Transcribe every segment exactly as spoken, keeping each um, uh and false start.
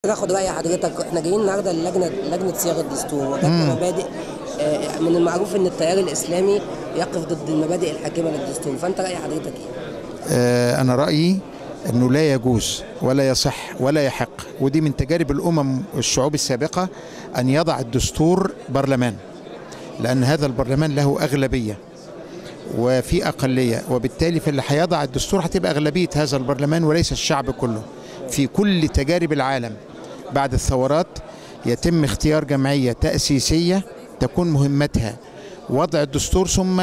ناخد رأي حضرتك. احنا جايين النهارده للجنه لجنه صياغه الدستور، وجدنا مبادئ. آه، من المعروف ان التيار الاسلامي يقف ضد المبادئ الحاكمه للدستور، فانت رأي حضرتك ايه؟ آه، انا رأيي انه لا يجوز ولا يصح ولا يحق، ودي من تجارب الامم والشعوب السابقه، ان يضع الدستور برلمان، لان هذا البرلمان له اغلبيه وفي اقليه، وبالتالي في اللي هيضع الدستور هتبقى اغلبيه هذا البرلمان وليس الشعب كله. في كل تجارب العالم بعد الثورات يتم اختيار جمعيه تأسيسيه تكون مهمتها وضع الدستور ثم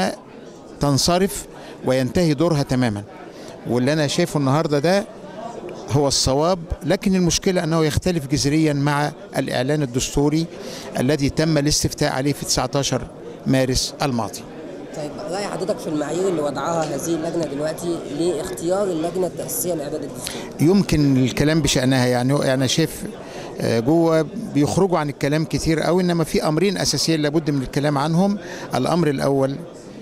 تنصرف وينتهي دورها تماما، واللي انا شايفه النهارده ده هو الصواب. لكن المشكله انه يختلف جذريا مع الاعلان الدستوري الذي تم الاستفتاء عليه في تسعة عشر مارس الماضي. طيب رأي حضرتك في المعايير اللي وضعها هذه اللجنه دلوقتي لاختيار اللجنه التأسيسيه لاعداد الدستور؟ يمكن الكلام بشأنها، يعني انا شايف جوه بيخرجوا عن الكلام كتير قوي، انما في امرين اساسيين لابد من الكلام عنهم. الامر الاول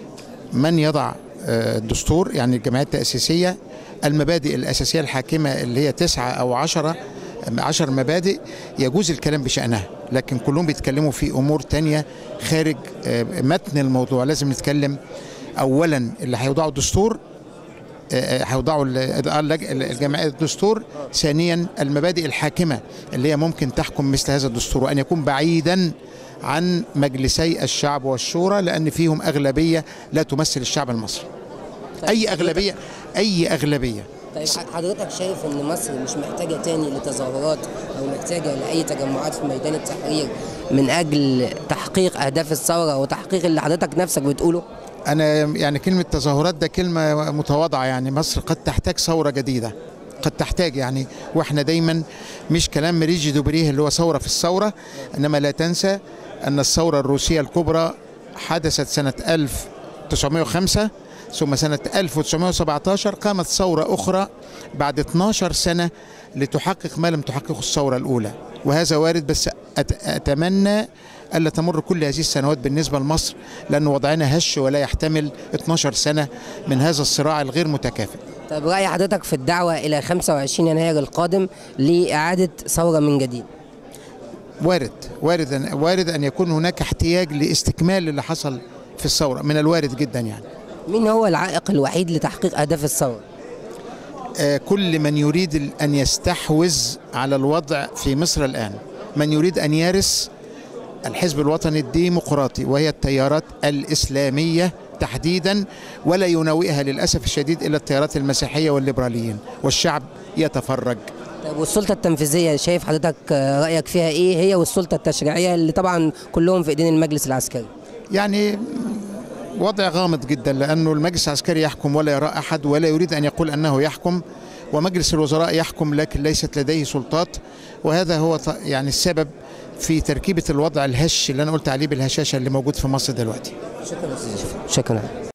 من يضع الدستور، يعني الجمعيات التأسيسية، المبادئ الأساسية الحاكمة اللي هي تسعة أو عشرة عشر مبادئ يجوز الكلام بشأنها، لكن كلهم بيتكلموا في أمور تانية خارج متن الموضوع. لازم نتكلم أولا اللي هيوضعوا الدستور، هيوضعوا الجمعية الدستور. ثانيا المبادئ الحاكمة اللي هي ممكن تحكم مثل هذا الدستور، وأن يكون بعيدا عن مجلسي الشعب والشورى، لأن فيهم أغلبية لا تمثل الشعب المصري. طيب أي أغلبية أي أغلبية. طيب حضرتك شايف إن مصر مش محتاجة تاني لتظاهرات أو محتاجة لأي تجمعات في ميدان التحرير من أجل تحقيق أهداف الثورة وتحقيق اللي حضرتك نفسك بتقوله؟ أنا يعني كلمة تظاهرات ده كلمة متواضعة، يعني مصر قد تحتاج ثورة جديدة، قد تحتاج يعني، واحنا دايما مش كلام مريجي دوبريه اللي هو ثورة في الثورة، إنما لا تنسى أن الثورة الروسية الكبرى حدثت سنة ألف وتسعمائة وخمسة، ثم سنة ألف وتسعمائة وسبعة عشر قامت ثورة أخرى بعد اثنتي عشرة سنة لتحقق ما لم تحققه الثورة الأولى، وهذا وارد. بس أتمنى ألا تمر كل هذه السنوات بالنسبة لمصر، لأن وضعنا هش ولا يحتمل اثنتي عشرة سنة من هذا الصراع الغير متكافئ. طيب رأي حضرتك في الدعوة إلى خمسة وعشرين يناير القادم لإعادة ثورة من جديد؟ وارد وارد أن وارد أن يكون هناك احتياج لاستكمال اللي حصل في الثورة، من الوارد جدا يعني. مين هو العائق الوحيد لتحقيق أهداف الثورة؟ آه كل من يريد أن يستحوذ على الوضع في مصر الآن، من يريد أن يرث الحزب الوطني الديمقراطي وهي التيارات الإسلامية تحديدا، ولا يناوئها للأسف الشديد إلا التيارات المسيحية والليبراليين، والشعب يتفرج. طيب والسلطة التنفيذية شايف حضرتك رأيك فيها إيه هي، والسلطة التشريعية اللي طبعا كلهم في إيدين المجلس العسكري؟ يعني وضع غامض جدا، لأنه المجلس العسكري يحكم ولا يرى أحد ولا يريد أن يقول أنه يحكم، ومجلس الوزراء يحكم لكن ليست لديه سلطات، وهذا هو يعني السبب في تركيبة الوضع الهش اللي أنا قلت عليه بالهشاشة اللي موجود في مصر دلوقتي. شكرا. شكرا.